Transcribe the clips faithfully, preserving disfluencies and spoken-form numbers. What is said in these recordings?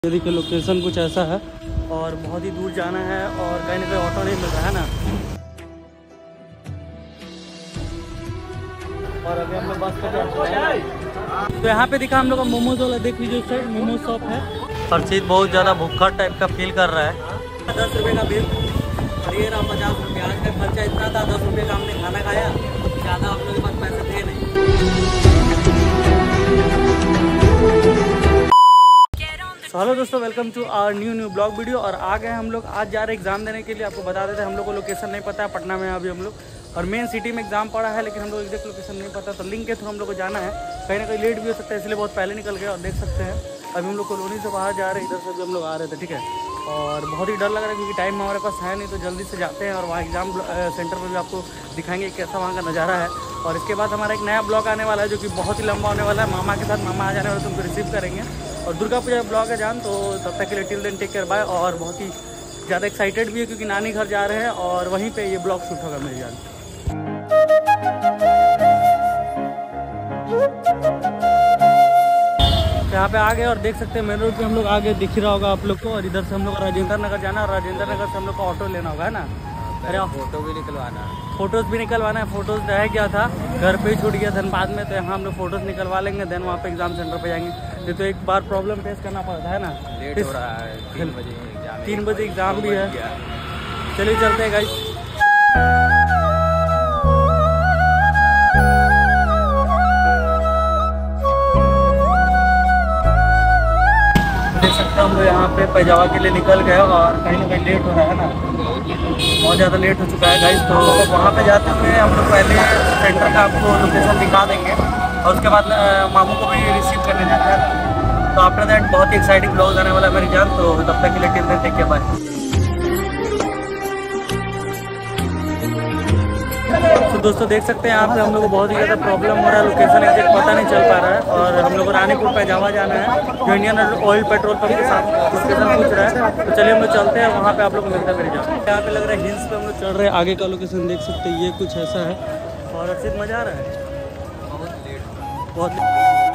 ये देखिए लोकेशन कुछ ऐसा है और बहुत ही दूर जाना है और कहीं ना कहीं ऑटो नहीं मिल रहा है ना। और अभी हम लोग बस पे तो यहाँ पे दिखा हम लोग का मोमोज वाला, देख लीजिए साइड मोमोज शॉप है। हर्षित बहुत ज़्यादा भूखा टाइप का फील कर रहा है। दस रुपये का बिल और ये रहा पचास रुपये। आज का खर्चा इतना था, दस रुपये का हमने खाना खाया, ज़्यादा हम लोग के पास पैसे थे नहीं। तो हेलो दोस्तों, welcome to our new new blog video. और आ गए हम लोग, आज जा रहे एग्जाम देने के लिए। आपको बता देते हैं, हम लोग को लोकेशन नहीं पता है, पटना में अभी हम लोग और मेन सिटी में एग्जाम पड़ा है, लेकिन हम लोग एग्जैक्ट लोकेशन नहीं पता। तो लिंक के थ्रू हम लोग को जाना है, कहीं ना कहीं लेट भी हो सकता है, इसलिए बहुत पहले निकल गए। और देख सकते हैं अभी हम लोग कॉलोनी से बाहर जा रहे हैं, इधर से भी हम लोग आ रहे थे, ठीक है। और बहुत ही डर लग रहा है क्योंकि टाइम हमारे पास है नहीं, तो जल्दी से जाते हैं और वहाँ एग्जाम सेंटर पर भी आपको दिखाएंगे कैसा वहाँ का नज़ारा है। और इसके बाद हमारा एक नया ब्लॉग आने वाला है जो कि बहुत ही लंबा होने वाला है। मामा के साथ मामा आ जाने वाले, तुमको रिसीव करेंगे। और दुर्गा पूजा ब्लॉग है जान, तो तब तक के लिए till then take care bye. और बहुत ही ज़्यादा एक्साइटेड भी है क्योंकि नानी घर जा रहे हैं और वहीं पे ये ब्लॉग शूट होगा मेरी जान। यहाँ पे आ गए और देख सकते हैं मेन रोड पे हम लोग आगे दिख रहा होगा आप लोग को। और इधर से हम लोग राजेंद्र नगर जाना है और राजेंद्र नगर से हम लोग को ऑटो लेना होगा, है ना। अरे फोटो भी निकलवाना है, फोटोज़ भी निकलवाना है। फोटोज़ रह गया था, घर पे ही छूट गया धनबाद में, तो यहाँ हम लोग फोटोज़ निकलवा लेंगे, देन वहाँ पे एग्जाम सेंटर पे जाएंगे। ये तो एक बार प्रॉब्लम फेस करना पड़ता है ना, लेट हो रहा है, तीन बजे तीन बजे एग्जाम भी है। चलिए चलते हैं गाइस। देख सकते हैं हम लोग यहाँ पे पैजावा के लिए निकल गए और कहीं ना कहीं लेट हो रहा है ना, बहुत ज़्यादा लेट हो चुका है गाइस। तो वहाँ पे जाते हुए हम लोग पहले सेंटर का आपको लोकेशन दिखा देंगे और उसके बाद मामू को भी रिसीव करने जाना है। तो आफ्टर दैट बहुत ही एक्साइटिंग ब्लॉग आने वाला है मेरी जान। तो तब तक के लिए till then take care bye. तो दोस्तों देख सकते हैं यहाँ पे हम लोग को बहुत ही ज़्यादा प्रॉब्लम हो रहा है, लोकेशन एग्जैक्ट पता नहीं चल पा रहा है। और हम लोग को रानीपुर पैजावा जाना है, जो इंडियन ऑयल पेट्रोल पंप के साथ लोकेशन पूछ रहा है। तो चलिए हम लोग चलते हैं, वहाँ पे आप लोग को मिलता है मेरी जान। यहाँ पे लग रहा है हिल्स पे हम लोग चढ़ रहे हैं। आगे का लोकेशन देख सकते हैं, ये कुछ ऐसा है। और अर्षित मजा आ रहा है, बहुत लेट बहुत लेट।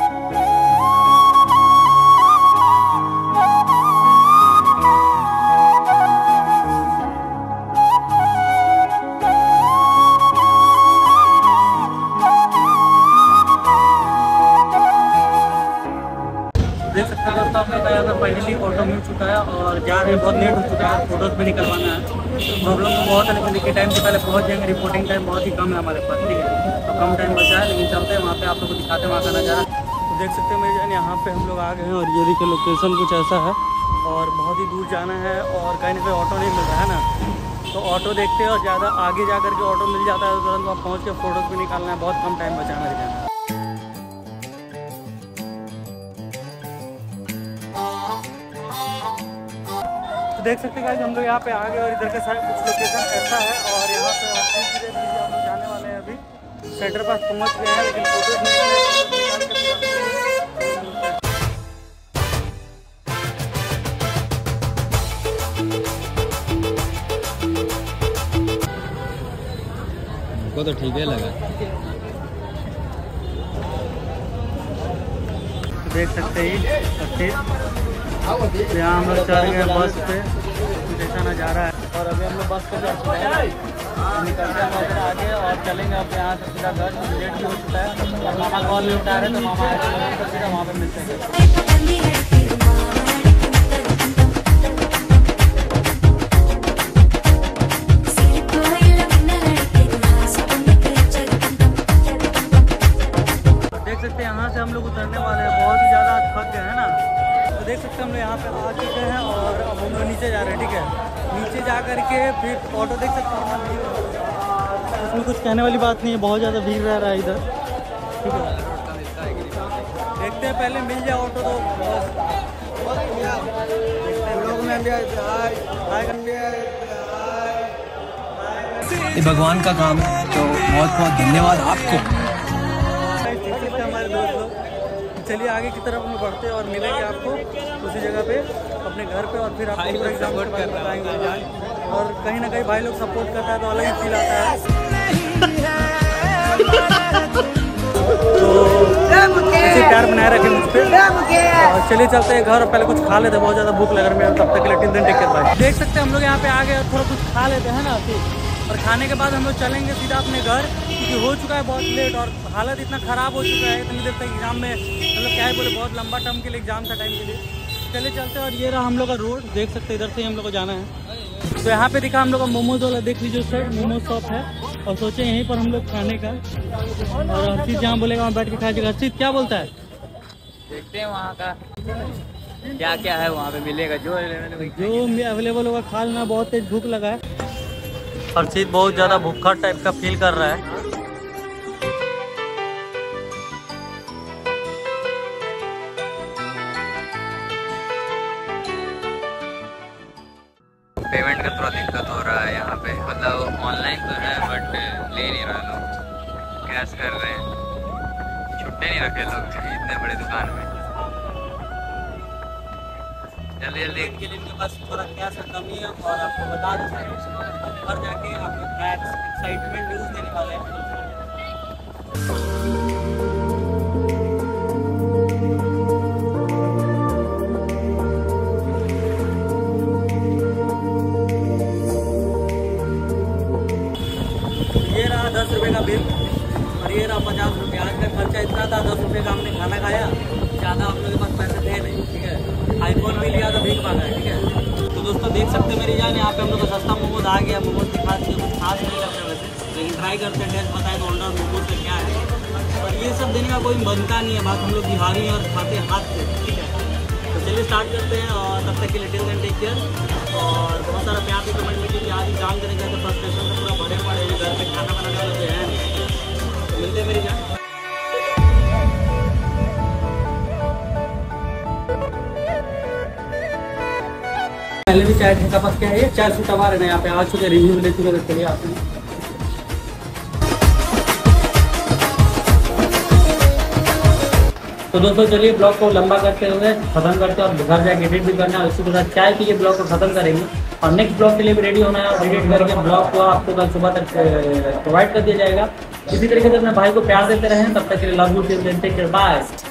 देख सकते हैं दोस्तों, आपने कहा था फाइनली ऑटो मिल चुका है और जा रहे हैं, बहुत लेट हो चुका है, फोटोज भी निकलवाना है। प्रॉब्लम तो बहुत है, लेकिन देखिए टाइम से पहले पहुंच जाएंगे। रिपोर्टिंग टाइम बहुत ही कम है हमारे पास, ठीक है। तो कम टाइम बचा है, लेकिन चलते हैं वहाँ पे, आप लोग को दिखाते हैं वहाँ का नज़ारा। तो देख सकते हैं मेरे जान, यहाँ पे हम लोग आ गए हैं और ये देखिए लोकेशन कुछ ऐसा है और बहुत ही दूर जाना है और कहीं ना कहीं ऑटो नहीं मिल रहा है ना। तो ऑटो देखते हैं और ज़्यादा आगे जा करके ऑटो मिल जाता है, तुरंत वहाँ पहुँच के फोटोज भी निकालना है। बहुत कम टाइम बचा है मेरे जान। देख सकते हैं हम लोग यहाँ पे आ गए और इधर के साइड कुछ लोकेशन ऐसा है। और यहाँ पे हम लोग जाने वाले हैं, अभी सेंटर पास पहुँच गए हैं, लेकिन फोटो को तो ठीक है लगा। देख सकते हैं यहाँ हम लोग चढ़ गए बस पे, कुछ ऐसा नज़ारा है। और अभी हम लोग बस पे चढ़ चुके हैं, निकलते हैं उधर आगे और चलेंगे अब यहाँ से सीधा घर। लेट भी हो चुका है और मामा कॉल भी उठा रहे, तो मामा तो सीधा वहाँ पे मिलते हैं। देख सकते हैं यहाँ से हम लोग उतरने वाले हैं, बहुत ही ज़्यादा थक गए हैं ना। तो देख सकते हैं हम लोग यहाँ पे आ चुके हैं और अब हम लोग नीचे जा रहे हैं, ठीक है। नीचे जा करके फिर ऑटो देख सकते हैं, उसमें कुछ कहने वाली बात नहीं है, बहुत ज़्यादा भीड़ रह रहा है इधर, ठीक है। देखते हैं पहले मिल जाए ऑटो तो ये भगवान का काम है, तो बहुत बहुत धन्यवाद आपको। हमारे दोस्त लोग, चलिए आगे की तरफ हम बढ़ते हैं और मिलेंगे आपको उसी जगह पे अपने घर पे। और फिर आपको पूरा एग्जाम के बारे में बताएंगे जान। और कहीं ना कहीं भाई लोग सपोर्ट करता है तो अलग ही फील आता है। तो इसी प्यार बनाए रखे मुझ पर। और चलिए चलते हैं घर और पहले कुछ खा लेते हैं, बहुत ज़्यादा भूख लग रही है तब तक के लिए। Till then take care bye. देख सकते हैं हम लोग यहाँ पे आ गए और थोड़ा कुछ खा लेते हैं ना फिर, और खाने के बाद हम लोग चलेंगे सीधा अपने घर, क्योंकि हो चुका है बहुत लेट और हालत इतना ख़राब हो चुका है। इतनी देर तक एग्जाम में मतलब क्या है बोले, बहुत लंबा टर्म के लिए एग्जाम था टाइम के लिए। चले चलते हैं। और ये रहा हम लोग का रोड, देख सकते हैं इधर से ही हम लोग को जाना है। तो यहाँ पे दिखा हम लोग का मोमोज वाला, देख लीजिए उस साइड मोमोज शॉप है, और सोचे यहीं पर हम लोग खाने का। और हर्षित जहाँ बोलेगा वहाँ बैठ के खाएगा। हर्षित क्या बोलता है? देखते हैं वहाँ का क्या क्या है, वहाँ पे मिलेगा जो जो अवेलेबल होगा खा लेना। बहुत तेज भूख लगा है। हर्षित बहुत ज़्यादा भूखा टाइप का फील कर रहा है। पेमेंट का थोड़ा दिक्कत हो रहा है यहाँ पे, मतलब ऑनलाइन तो है बट ले नहीं रहा लोग, कैश कर रहे हैं, छुट्टे नहीं रखे लोग इतने बड़े दुकान में। जल्दी जल्दी के लिए इनके पास थोड़ा कैश का कमी है, और आपको बता दें घर जाके आपको कैश एक्साइटमेंट न्यूज़ देने वाले हैं। ये रहा दस रुपये का बिल, और ये रहा पचास रुपये। आज का खर्चा इतना था, दस रुपये का हमने खाना खाया, ज़्यादा आप लोगों के पास पैसे थे नहीं, ठीक है। आईफोन भी लिया तो भीख मांगा है, ठीक है। तो दोस्तों देख सकते हैं मेरी जान, यहाँ पे हम लोग का सस्ता मोमोज आ गया। मोमोज के खास कुछ खास नहीं लगता वैसे, लेकिन ट्राई करते हैं, टेस्ट बताएं तो ऑर्डर मोमोज का क्या है। और ये सब देने का कोई बनता नहीं है, बात हम लोग बिहारी हैं और खाते हाथ से, ठीक है। तो चलिए स्टार्ट करते हैं, और तब तक के लिए टिल देन टेक केयर। और बहुत सारा प्यार भी कमेंट में कीजिए। आज एग्जाम करेंगे तो फ्रस्ट्रेशन से पूरा भरे पड़े हैं, घर में खाना बनाने वाले तो हैं नहीं। तो मिलते हैं मेरी जान। पहले भी चाय ठेका पास क्या है, चाय सूट हमारे ना यहाँ पे आ चुके, रिव्यू ले चुके, देखते हैं आपने। तो दोस्तों चलिए ब्लॉग को लंबा करते हुए खत्म करते हैं, और घर जाके एडिट भी करना है, उसी के साथ चाय पी के ब्लॉग को खत्म करेंगे। और नेक्स्ट ब्लॉग के लिए भी रेडी होना है, और एडिट करके ब्लॉग को आपको कल सुबह तक प्रोवाइड कर दिया जाएगा। इसी तरीके से अपने भाई को प्यार देते रहें। तब तक के लिए love you, till then take care bye.